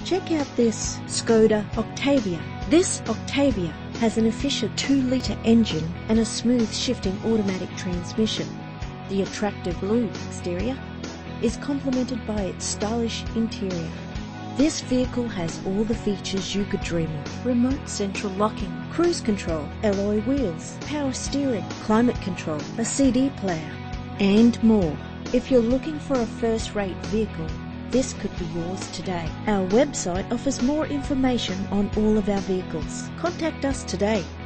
Check out this Skoda Octavia. This Octavia has an efficient 2-litre engine and a smooth shifting automatic transmission. The attractive blue exterior is complemented by its stylish interior. This vehicle has all the features you could dream of: remote central locking, cruise control, alloy wheels, power steering, climate control, a CD player, and more. If you're looking for a first-rate vehicle, this could be yours today. Our website offers more information on all of our vehicles. Contact us today.